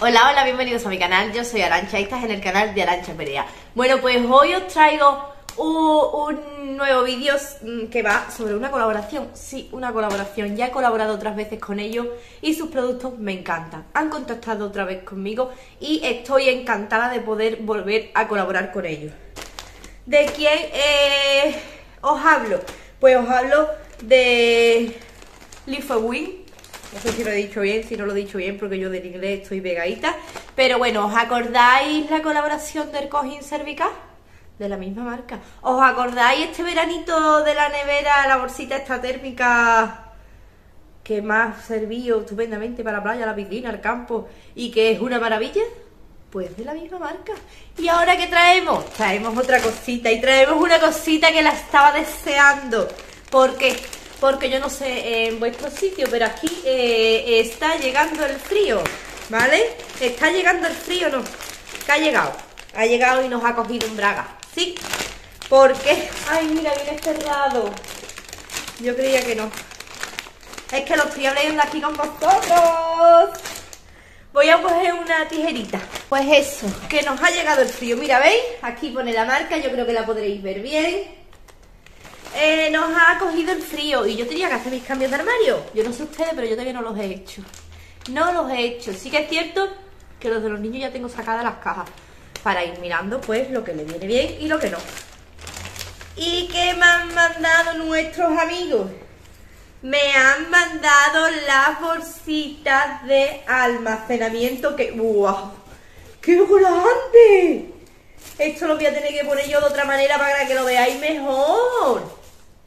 Hola, hola, bienvenidos a mi canal, yo soy Arantxa y estás en el canal de Arantxa Perea. Bueno, pues hoy os traigo un nuevo vídeo que va sobre una colaboración. Sí, una colaboración, ya he colaborado otras veces con ellos y sus productos me encantan. Han contactado otra vez conmigo y estoy encantada de poder volver a colaborar con ellos. ¿De quién os hablo? Pues os hablo de Liftwing. No sé si lo he dicho bien, si no lo he dicho bien, porque yo del inglés estoy pegadita. Pero bueno, ¿os acordáis la colaboración del cojín cervical? De la misma marca. ¿Os acordáis este veranito de la nevera, la bolsita esta térmica que me ha servido estupendamente para la playa, la piscina, el campo y que es una maravilla? Pues de la misma marca. ¿Y ahora qué traemos? Traemos otra cosita y traemos una cosita que la estaba deseando. ¿Por qué? Porque yo no sé en vuestro sitio, pero aquí está llegando el frío, ¿vale? Está llegando el frío, ¿no? ¿Qué ha llegado? Ha llegado y nos ha cogido un braga, ¿sí? Porque, ay, mira, viene cerrado. Yo creía que no. Es que lo estoy abriendo aquí con vosotros. Voy a coger una tijerita. Pues eso, que nos ha llegado el frío. Mira, ¿veis? Aquí pone la marca, yo creo que la podréis ver bien. Nos ha cogido el frío y yo tenía que hacer mis cambios de armario. Yo no sé ustedes, pero yo todavía no los he hecho. No los he hecho. Sí que es cierto que los de los niños ya tengo sacadas las cajas para ir mirando pues lo que le viene bien y lo que no. ¿Y qué me han mandado nuestros amigos? Me han mandado las bolsitas de almacenamiento que... ¡Wow! ¡Qué grande! Esto lo voy a tener que poner yo de otra manera para que lo veáis mejor.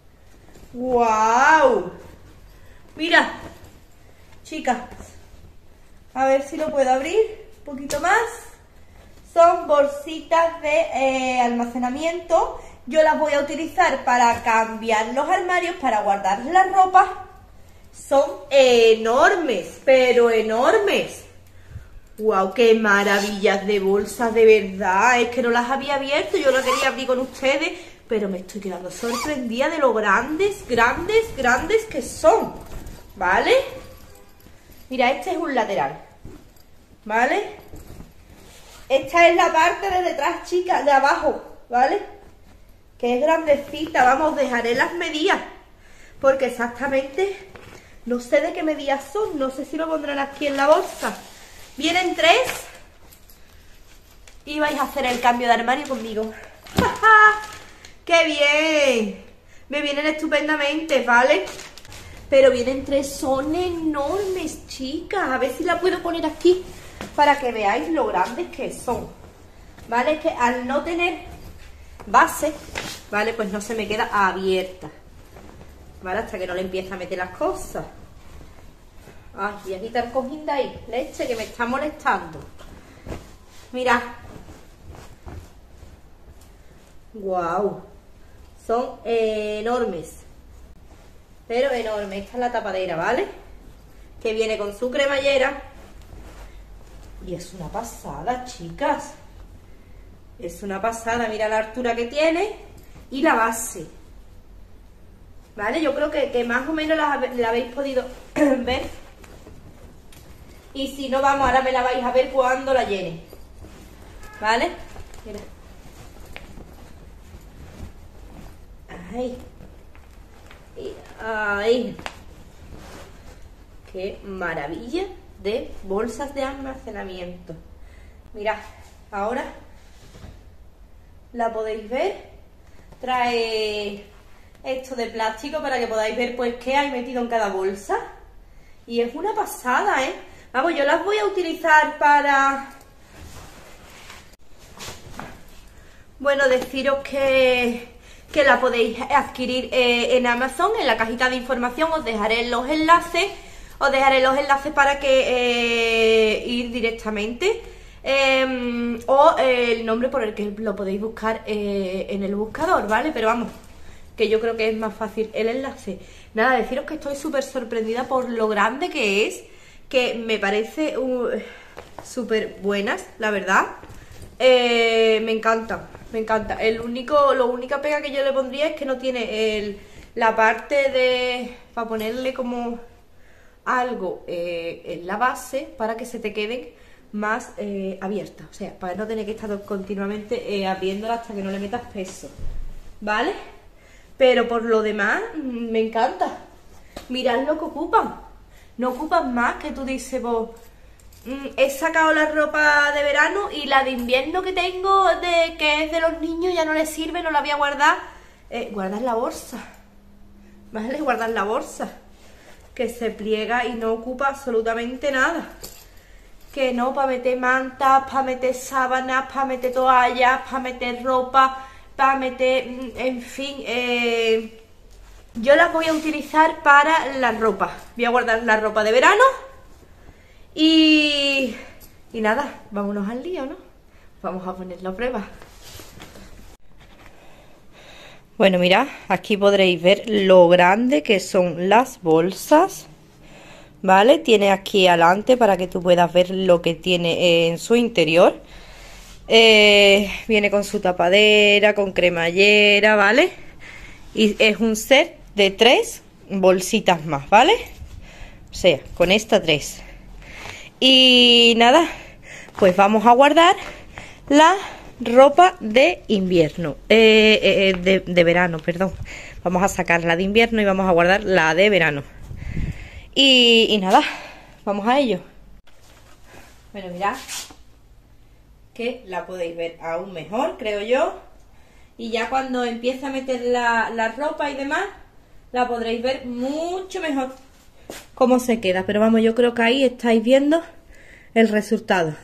¡Wow! Mira, chicas, a ver si lo puedo abrir un poquito más. Son bolsitas de almacenamiento. Yo las voy a utilizar para cambiar los armarios, para guardar la ropa. Son enormes, pero enormes. ¡Wow! ¡Qué maravillas de bolsas, de verdad! Es que no las había abierto, yo las quería abrir con ustedes, pero me estoy quedando sorprendida de lo grandes que son, ¿vale? Mira, este es un lateral, ¿vale? Esta es la parte de detrás, chicas, de abajo, ¿vale? Que es grandecita, vamos, dejaré las medidas, porque exactamente no sé de qué medidas son, no sé si lo pondrán aquí en la bolsa. Vienen 3 y vais a hacer el cambio de armario conmigo. ¡Qué bien! Me vienen estupendamente, ¿vale? Pero vienen 3, son enormes, chicas. A ver si la puedo poner aquí para que veáis lo grandes que son. ¿Vale? Es que al no tener base, ¿vale? Pues no se me queda abierta. ¿Vale? Hasta que no le empiece a meter las cosas. Ay, voy a quitar el cojín de ahí, leche, que me está molestando. Mirad. Guau. Son enormes. Pero enormes. Esta es la tapadera, ¿vale? Que viene con su cremallera. Y es una pasada, chicas. Es una pasada. Mira la altura que tiene y la base. ¿Vale? Yo creo que más o menos la habéis podido ver. Y si no, vamos, ahora me la vais a ver cuando la llene. ¿Vale? Mira. Ay. Ay. Qué maravilla de bolsas de almacenamiento. Mirad, ahora la podéis ver. Trae esto de plástico para que podáis ver pues qué hay metido en cada bolsa. Y es una pasada, ¿eh? Vamos, yo las voy a utilizar para... Bueno, deciros que la podéis adquirir en Amazon, en la cajita de información os dejaré los enlaces. Os dejaré los enlaces para que ir directamente. O el nombre por el que lo podéis buscar en el buscador, ¿vale? Pero vamos, que yo creo que es más fácil el enlace. Nada, deciros que estoy súper sorprendida por lo grande que es. Que me parece súper buenas, la verdad. Me encanta, me encanta. Lo única pega que yo le pondría es que no tiene la parte de... para ponerle como algo en la base para que se te queden más abierta, o sea, para no tener que estar continuamente abriéndola hasta que no le metas peso, ¿vale? Pero por lo demás, me encanta. Mirad lo que ocupan. No ocupan más, que tú dices, pues, he sacado la ropa de verano y la de invierno que tengo, que es de los niños, ya no les sirve, no la voy a guardar. Guardar la bolsa, ¿vale? Guardar la bolsa, que se pliega y no ocupa absolutamente nada. Que no, para meter mantas, para meter sábanas, para meter toallas, para meter ropa, para meter, en fin, yo las voy a utilizar para la ropa. Voy a guardar la ropa de verano y nada, vámonos al lío, ¿no? Vamos a ponerlo a prueba. Bueno, mirad, aquí podréis ver lo grande que son las bolsas, ¿vale? Tiene aquí adelante para que tú puedas ver lo que tiene en su interior. Viene con su tapadera, con cremallera, ¿vale? Y es un set de 3 bolsitas más, ¿vale? O sea, con esta 3. Y nada, pues vamos a guardar la ropa de invierno, de verano, perdón. Vamos a sacar la de invierno y vamos a guardar la de verano. Y nada, vamos a ello. Bueno, mirad, que la podéis ver aún mejor, creo yo. Y ya cuando empiece a meter la ropa y demás, la podréis ver mucho mejor cómo se queda. Pero vamos, yo creo que ahí estáis viendo el resultado.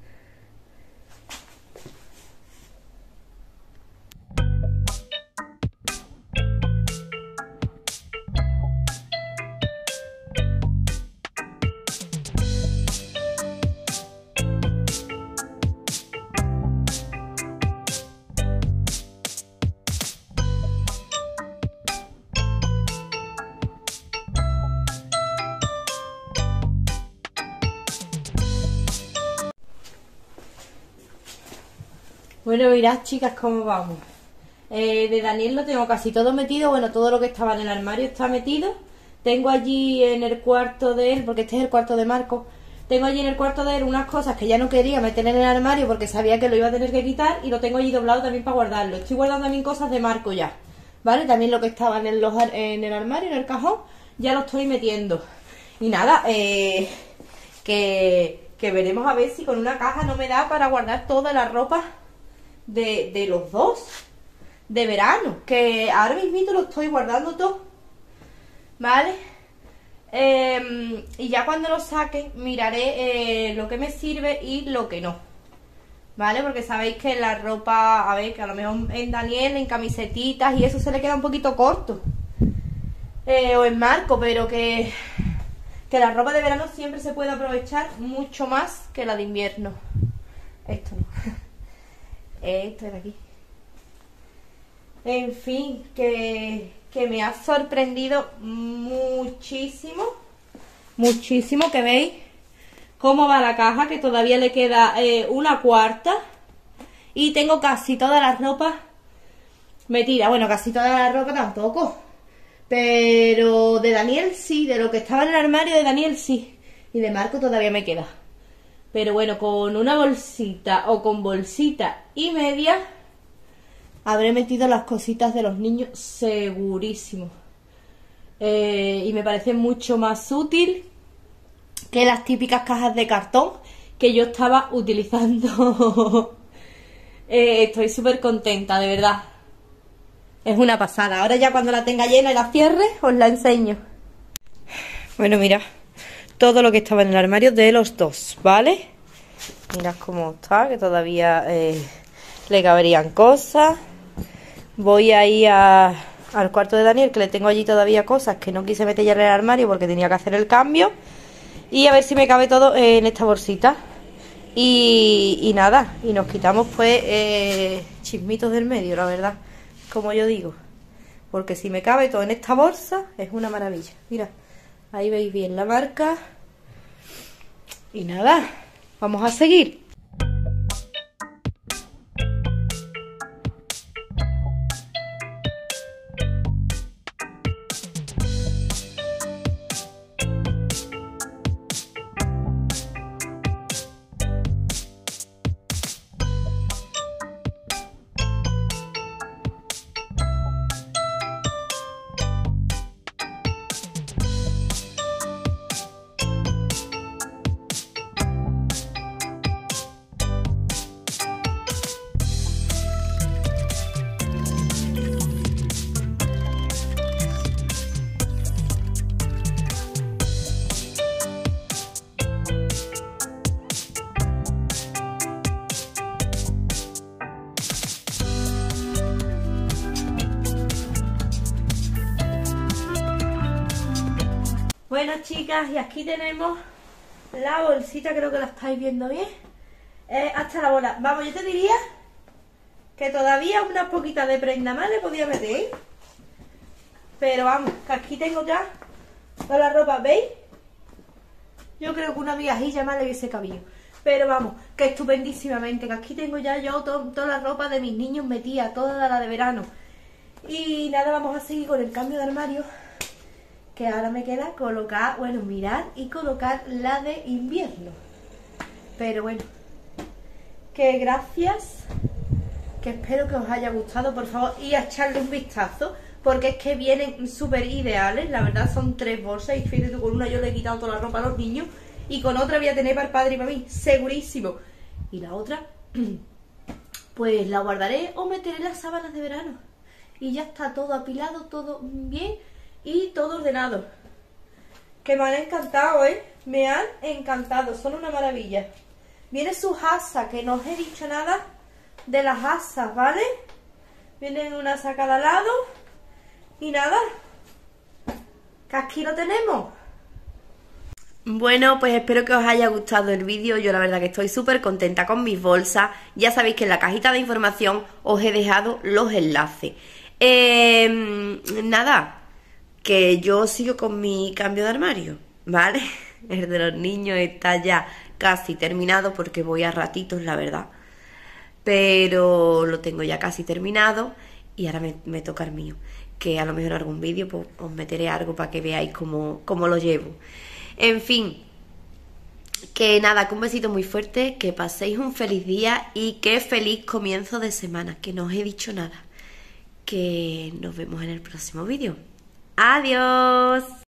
Bueno, mirad, chicas, cómo vamos. De Daniel lo tengo casi todo metido. Bueno, todo lo que estaba en el armario está metido. Tengo allí en el cuarto de él, porque este es el cuarto de Marco. Tengo allí en el cuarto de él unas cosas que ya no quería meter en el armario porque sabía que lo iba a tener que quitar. Y lo tengo allí doblado también para guardarlo. Estoy guardando también cosas de Marco ya, ¿vale? También lo que estaba en el armario, en el cajón, ya lo estoy metiendo. Y nada, que veremos a ver si con una caja no me da para guardar toda la ropa de los dos de verano, que ahora mismo lo estoy guardando todo, ¿vale? Y ya cuando lo saque miraré lo que me sirve y lo que no, ¿vale? Porque sabéis que la ropa, a ver, que a lo mejor en Daniel, en camisetitas y eso se le queda un poquito corto, o en Marco, pero que la ropa de verano siempre se puede aprovechar mucho más que la de invierno. Esto no. Esto de aquí. En fin, que me ha sorprendido muchísimo. Muchísimo, que veis cómo va la caja, que todavía le queda una cuarta. Y tengo casi toda la ropa metida. Bueno, casi toda la ropa tampoco. Pero de Daniel sí, de lo que estaba en el armario de Daniel sí. Y de Marco todavía me queda. Pero bueno, con una bolsita o con bolsita y media habré metido las cositas de los niños segurísimo. Y me parece mucho más útil que las típicas cajas de cartón que yo estaba utilizando. Estoy súper contenta, de verdad. Es una pasada. Ahora ya cuando la tenga llena y la cierre, os la enseño. Bueno, mira, todo lo que estaba en el armario de los dos, ¿vale? Mirad cómo está, que todavía le caberían cosas. Voy a ir al cuarto de Daniel, que le tengo allí todavía cosas que no quise meter ya en el armario porque tenía que hacer el cambio. Y a ver si me cabe todo en esta bolsita. Y nada, y nos quitamos pues chismitos del medio, la verdad, como yo digo. Porque si me cabe todo en esta bolsa, es una maravilla. Mira, ahí veis bien la marca. Y nada, vamos a seguir. Bueno, chicas, y aquí tenemos la bolsita, creo que la estáis viendo bien. Hasta la bola. Vamos, yo te diría que todavía unas poquitas de prenda más le podía meter, ¿eh? Pero vamos, que aquí tengo ya toda la ropa, ¿veis? Yo creo que una viajilla más le hubiese cabido. Pero vamos, que estupendísimamente, que aquí tengo ya yo toda la ropa de mis niños metida, toda la de verano. Y nada, vamos a seguir con el cambio de armario, que ahora me queda colocar, bueno, mirar y colocar la de invierno. Pero bueno, que gracias, que espero que os haya gustado, por favor, y a echarle un vistazo, porque es que vienen súper ideales, la verdad son 3 bolsas, y fíjate, con una yo le he quitado toda la ropa a los niños, y con otra voy a tener para el padre y para mí, segurísimo. Y la otra, pues la guardaré o meteré en las sábanas de verano. Y ya está todo apilado, todo bien y todo ordenado. Que me han encantado, ¿eh? Me han encantado, son una maravilla. Viene su asa, que no os he dicho nada de las asas, ¿vale? Vienen una saca de al lado y nada, que aquí lo tenemos. Bueno, pues espero que os haya gustado el vídeo. Yo la verdad que estoy súper contenta con mis bolsas. Ya sabéis que en la cajita de información os he dejado los enlaces. Nada, que yo sigo con mi cambio de armario, ¿vale? El de los niños está ya casi terminado porque voy a ratitos, la verdad. Pero lo tengo ya casi terminado y ahora me toca el mío. Que a lo mejor en algún vídeo pues, os meteré algo para que veáis cómo lo llevo. En fin, que nada, que un besito muy fuerte, que paséis un feliz día y que feliz comienzo de semana, que no os he dicho nada. Que nos vemos en el próximo vídeo. ¡Adiós!